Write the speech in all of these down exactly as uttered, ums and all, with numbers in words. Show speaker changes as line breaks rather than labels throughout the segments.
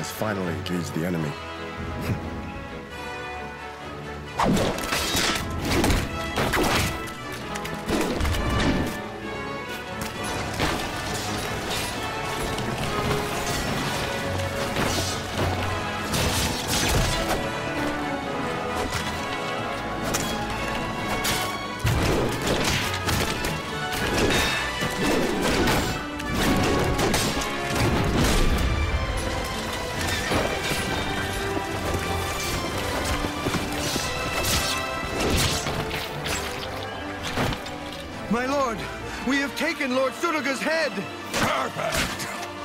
has finally engaged the enemy.
My lord, we have taken Lord Suruga's head!
Perfect!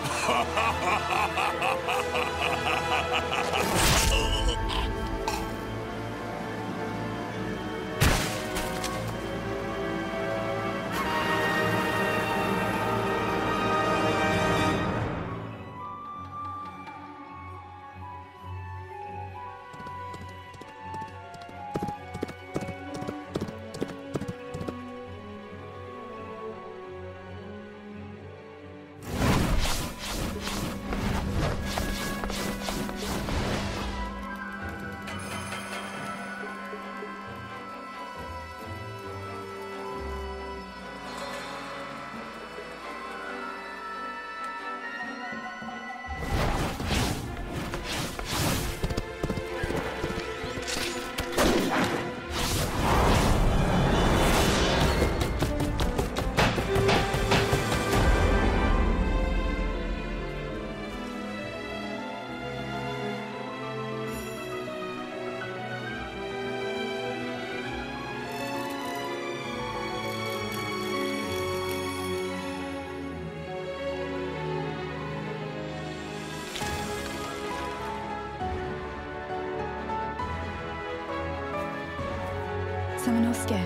Samanosuke.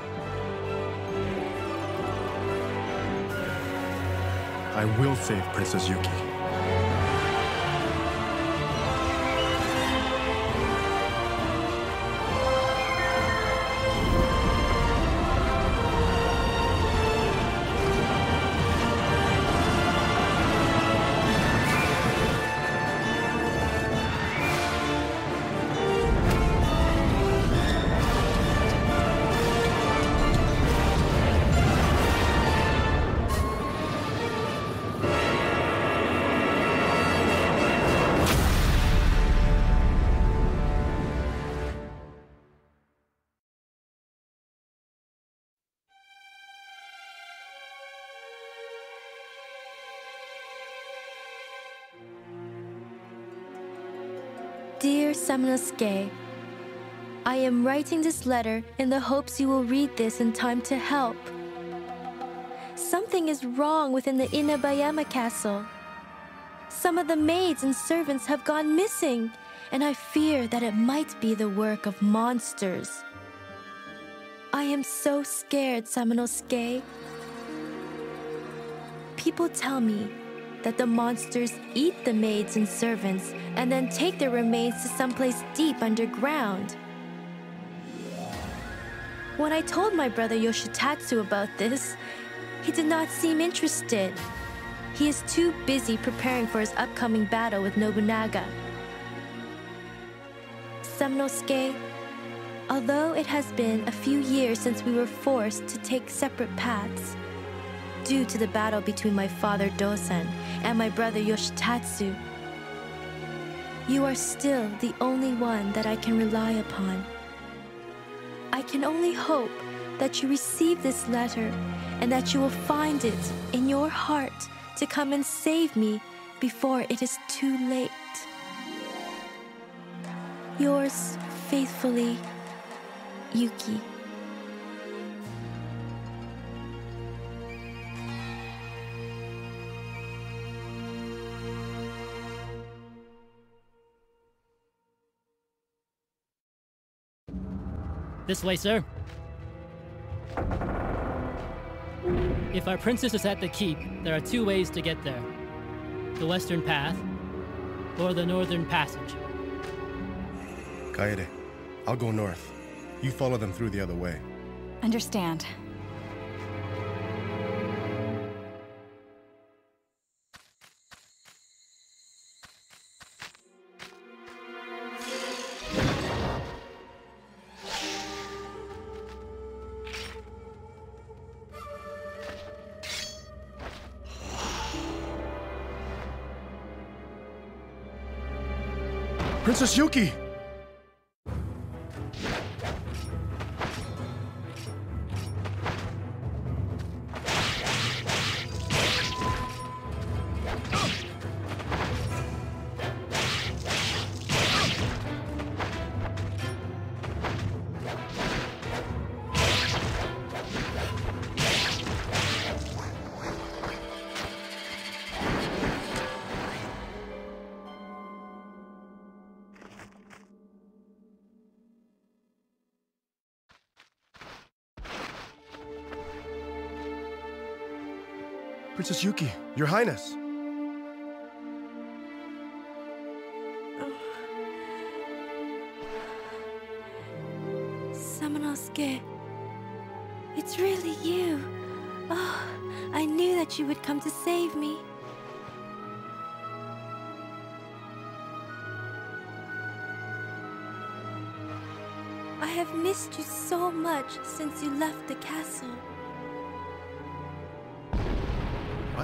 I will save Princess Yuki.
Dear Samanosuke, I am writing this letter in the hopes you will read this in time to help. Something is wrong within the Inabayama castle. Some of the maids and servants have gone missing, and I fear that it might be the work of monsters. I am so scared, Samanosuke. People tell me that the monsters eat the maids and servants and then take their remains to someplace deep underground. When I told my brother Yoshitatsu about this, he did not seem interested. He is too busy preparing for his upcoming battle with Nobunaga. Samanosuke, although it has been a few years since we were forced to take separate paths, due to the battle between my father Dosan and my brother Yoshitatsu, you are still the only one that I can rely upon. I can only hope that you receive this letter and that you will find it in your heart to come and save me before it is too late. Yours faithfully, Yuki.
This way, sir. If our princess is at the keep, there are two ways to get there. The western path, or the northern passage.
Kaede, I'll go north. You follow them through the other way.
Understand.
Princess Yuki! Princess Yuki, Your Highness.
Samanosuke, it's really you. Oh, I knew that you would come to save me. I have missed you so much since you left the castle.
What?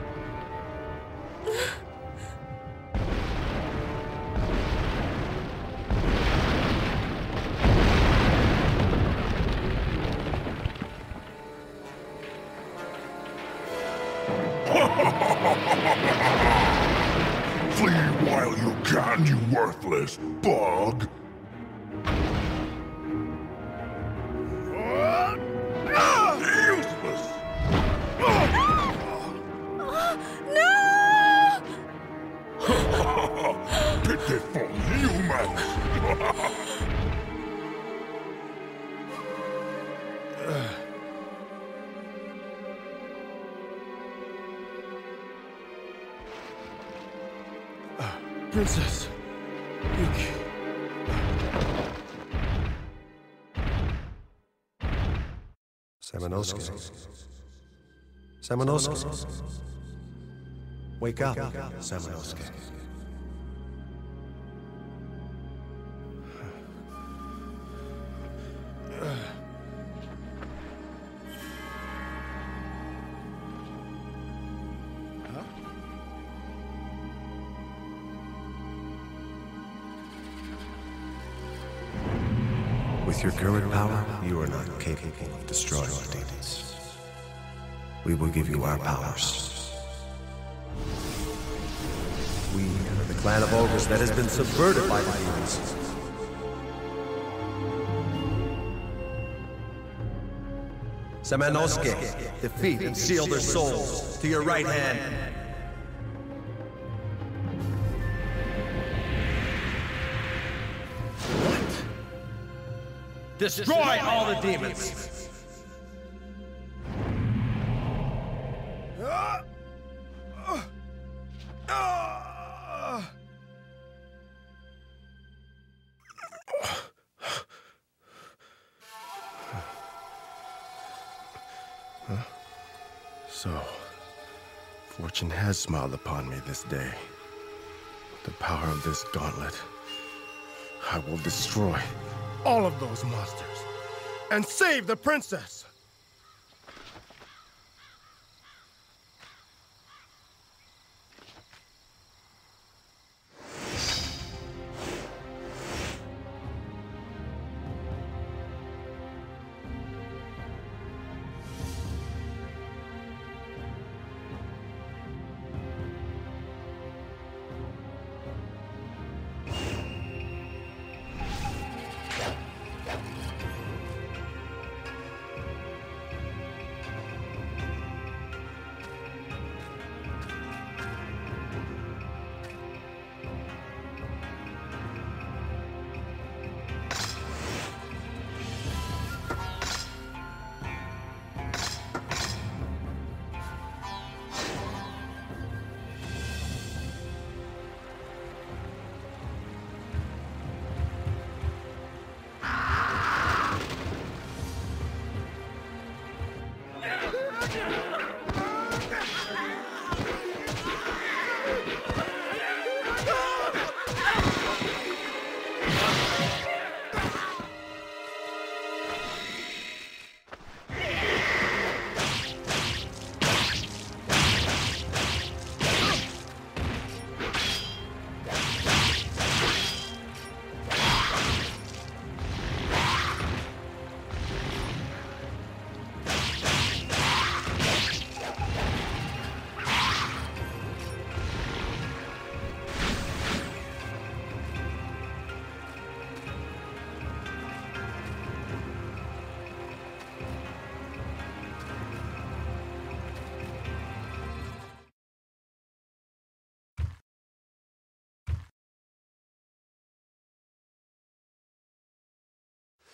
Flee while you can, you worthless bug! Useless! Pitiful humans!
Princess Yuki.
Samanosuke. Samanosuke. Wake up, Samanosuke. With your current power, you are not capable of destroying the demons. We will give you our powers. We are the clan of ogres that has been subverted by the demons. Samanosuke, defeat and seal their souls to your right hand. Destroy all the demons!
So, fortune has smiled upon me this day. With the power of this gauntlet, I will destroy all of those monsters and save the princess!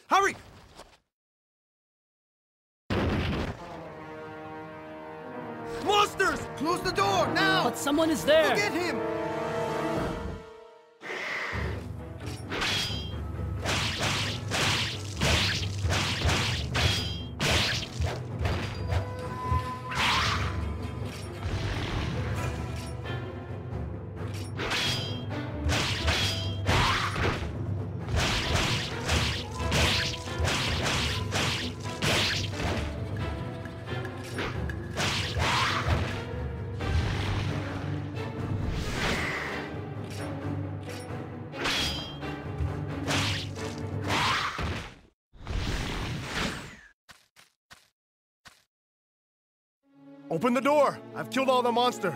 Hurry! Monsters! Close the door, now!
But someone is there!
Go get him!
Open the door! I've killed all the monsters!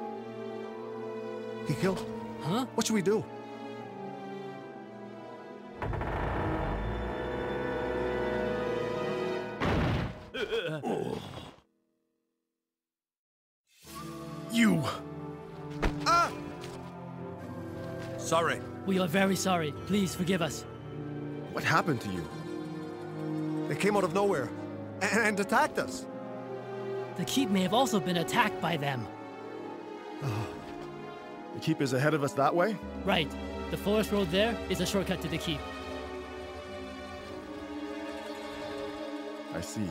He killed?
Huh?
What should we do?
You!
Ah! Sorry.
We are very sorry. Please forgive us.
What happened to you?
They came out of nowhere and attacked us.
The keep may have also been attacked by them.
The keep is ahead of us that way?
Right. The forest road there is a shortcut to the keep.
I see.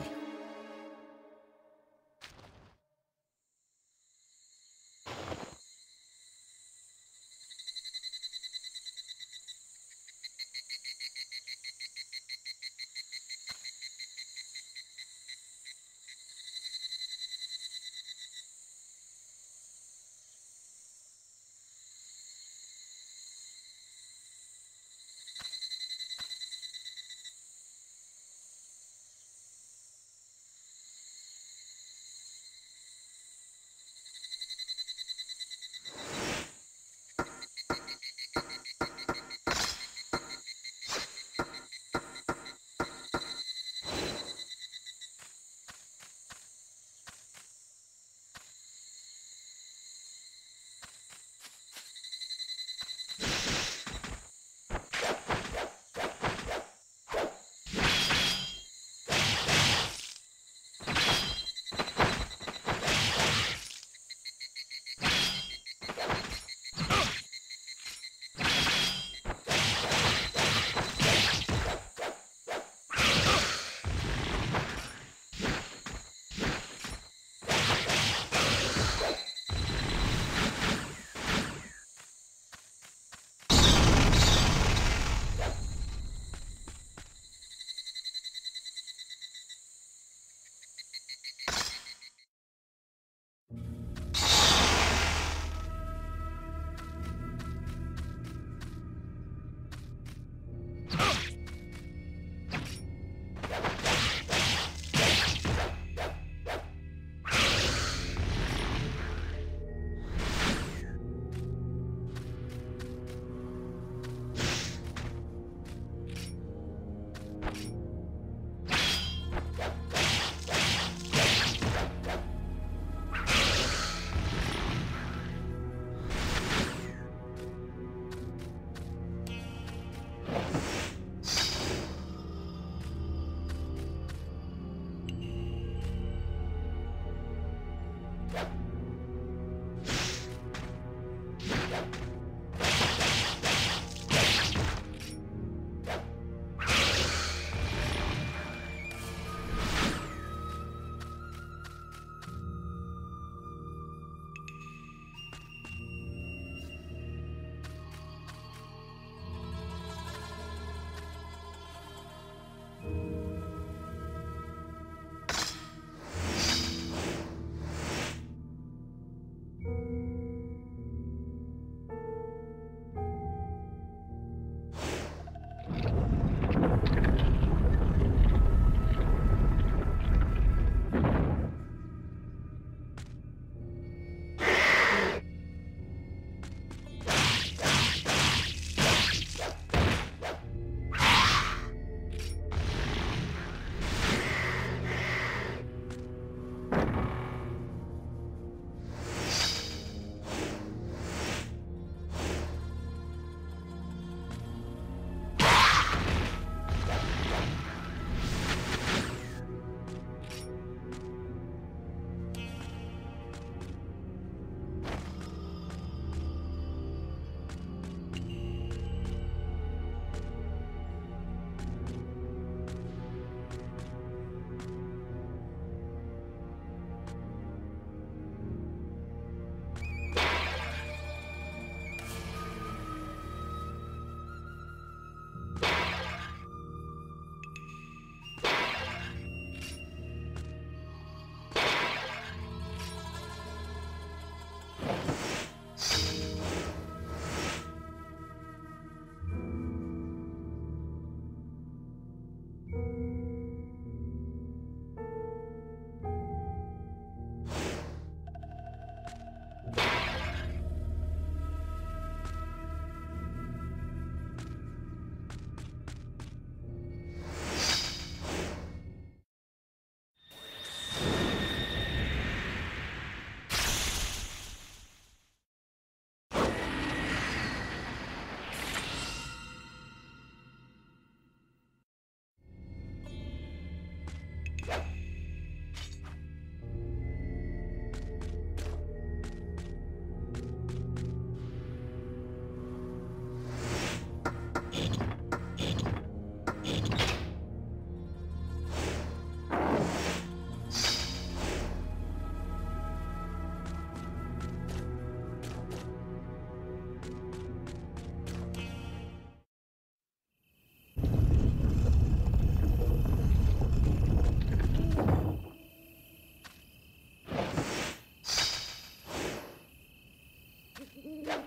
me.